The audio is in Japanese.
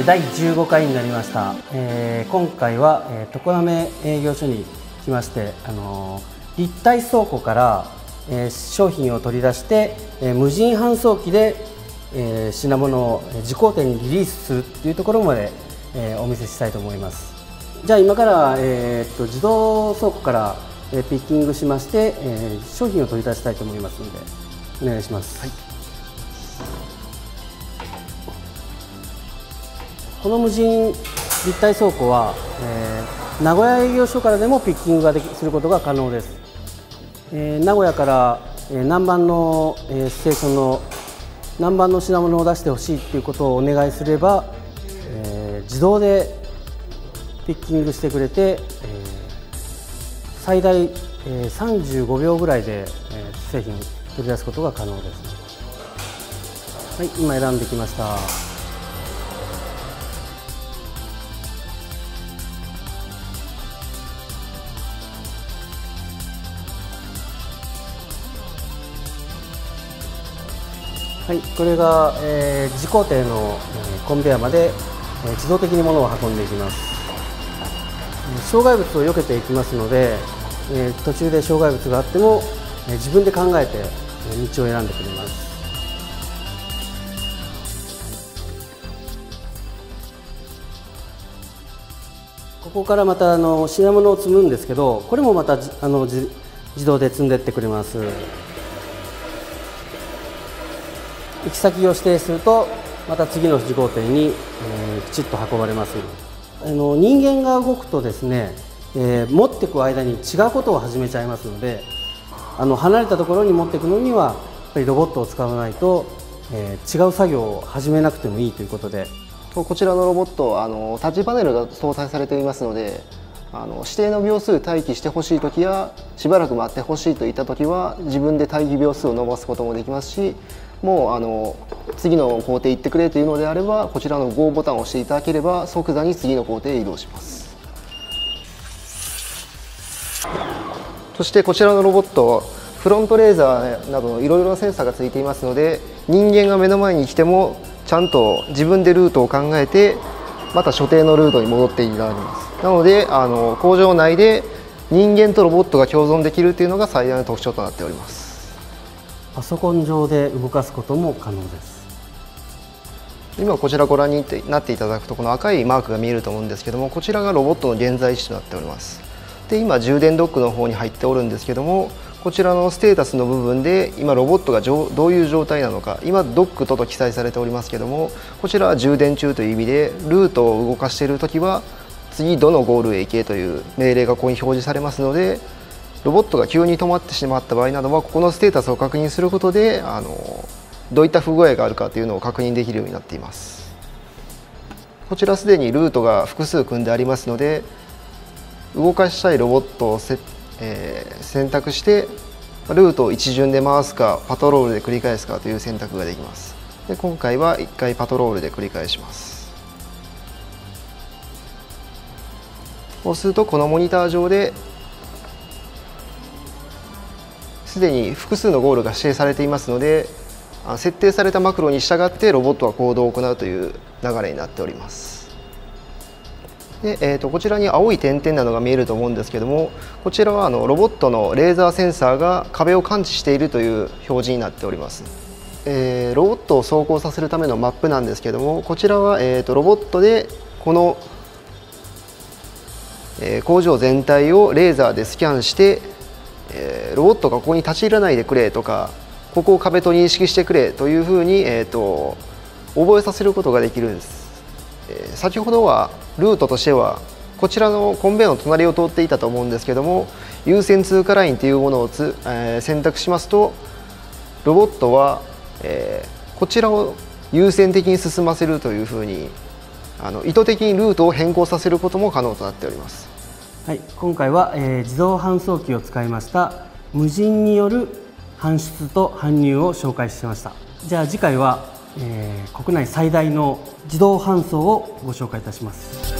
第15回になりました。今回は常滑営業所に来まして、立体倉庫から商品を取り出して無人搬送機で品物を自工店にリリースするというところまでお見せしたいと思います。じゃあ今から自動倉庫からピッキングしまして商品を取り出したいと思いますのでお願いします。はい、この無人立体倉庫は、名古屋営業所からでもピッキングがすることが可能です。名古屋から南蛮のステーションの南蛮の品物を出してほしいということをお願いすれば、自動でピッキングしてくれて、最大35秒ぐらいで製品取り出すことが可能です。はい、今選んできました。はい、これが、自工程の、コンベヤーまで、自動的に物を運んでいきます。障害物を避けていきますので、途中で障害物があっても、自分で考えて、道を選んでくれます。ここからまた品物を積むんですけど、これもまた自動で積んでいってくれます。行き先を指定するとまた次の自工店に、きちっと運ばれます。人間が動くとですね、持っていく間に違うことを始めちゃいますので、離れたところに持っていくのにはやっぱりロボットを使わないと、違う作業を始めなくてもいいということで、 こちらのロボットタッチパネルが搭載されていますので、指定の秒数待機してほしい時やしばらく待ってほしいといった時は自分で待機秒数を伸ばすこともできますし、もう次の工程行ってくれというのであればこちらの GO ボタンを押していただければ即座に次の工程へ移動します。そしてこちらのロボットフロントレーザーなどのいろいろなセンサーがついていますので、人間が目の前に来てもちゃんと自分でルートを考えてまた所定のルートに戻っていただきます。なので工場内で人間とロボットが共存できるというのが最大の特徴となっております。 パソコン上で動かすことも可能です。 今こちらご覧になっていただくとこの赤いマークが見えると思うんですけども、こちらがロボットの現在位置となっております。で今充電ドックの方に入っておるんですけども、こちらのステータスの部分で今ロボットがどういう状態なのか、今ドックと記載されておりますけども、こちらは充電中という意味でルートを動かしている時は次どのゴールへ行けという命令がここに表示されますので、ロボットが急に止まってしまった場合などはここのステータスを確認することでどういった不具合があるかというのを確認できるようになっています。こちらすでにルートが複数組んでありますので、動かしたいロボットを選択してルートを一巡で回すかパトロールで繰り返すかという選択ができます。で今回は1回パトロールで繰り返します。そうするとこのモニター上ですでに複数のゴールが指定されていますので、設定されたマクロに従ってロボットは行動を行うという流れになっております。でこちらに青い点々なのが見えると思うんですけども、こちらはロボットのレーザーセンサーが壁を感知しているという表示になっております。ロボットを走行させるためのマップなんですけども、こちらはロボットでこの工場全体をレーザーでスキャンしてロボットがここに立ち入らないでくれとか、ここを壁と認識してくれというふうに覚えさせることができるんです。先ほどはルートとしてはこちらのコンベヤーの隣を通っていたと思うんですけども、優先通過ラインというものを選択しますと、ロボットはこちらを優先的に進ませるというふうに意図的にルートを変更させることも可能となっております。 はい、今回は、自動搬送機を使いました無人による搬出と搬入を紹介しました。じゃあ次回は、国内最大の自動搬送をご紹介いたします。